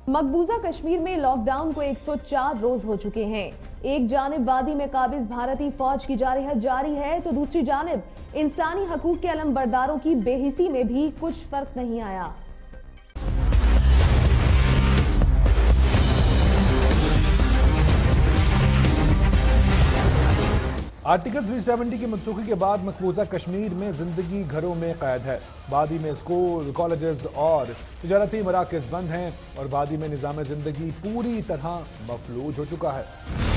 मकबूजा कश्मीर में लॉकडाउन को 104 रोज हो चुके हैं। एक जानिब वादी में काबिज भारतीय फौज की जारहत जारी है तो दूसरी जानिब इंसानी हकूक के अलमबरदारों की बेहिसी में भी कुछ फर्क नहीं आया। आर्टिकल 370 की मनसूखी के बाद मकबूजा कश्मीर में जिंदगी घरों में कैद है। वादी में स्कूल, कॉलेजेस और तिजारती मराकज बंद हैं और वादी में निज़ाम जिंदगी पूरी तरह मफलूज हो चुका है।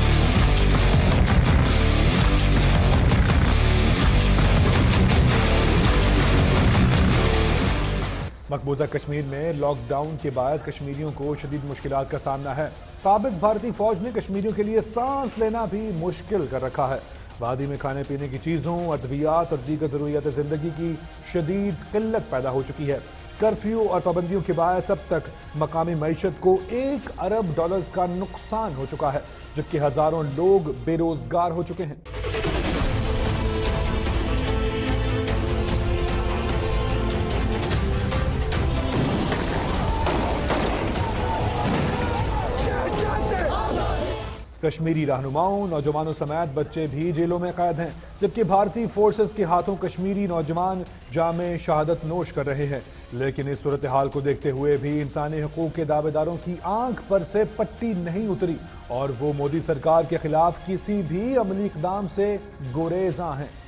मकबूजा कश्मीर में लॉकडाउन के बायस कश्मीरियों को शदीद मुश्किलात का सामना है। काबिज भारतीय फौज ने कश्मीरियों के लिए सांस लेना भी मुश्किल कर रखा है। वादी में खाने पीने की चीज़ों, अद्वियात और दीगर ज़रूरियात ज़िंदगी की शदीद किल्लत पैदा हो चुकी है। कर्फ्यू और पाबंदियों के बायस अब तक मकामी मईशत को $1 अरब का नुकसान हो चुका है, जबकि हज़ारों लोग बेरोजगार हो चुके हैं। कश्मीरी रहनुमाओं, नौजवानों समेत बच्चे भी जेलों में कैद हैं, जबकि भारतीय फोर्सेस के हाथों कश्मीरी नौजवान जामे शहादत नोश कर रहे हैं। लेकिन इस सूरत हाल को देखते हुए भी इंसानी हकूक के दावेदारों की आंख पर से पट्टी नहीं उतरी और वो मोदी सरकार के खिलाफ किसी भी अमली इक़दाम से गुरेज़ां हैं।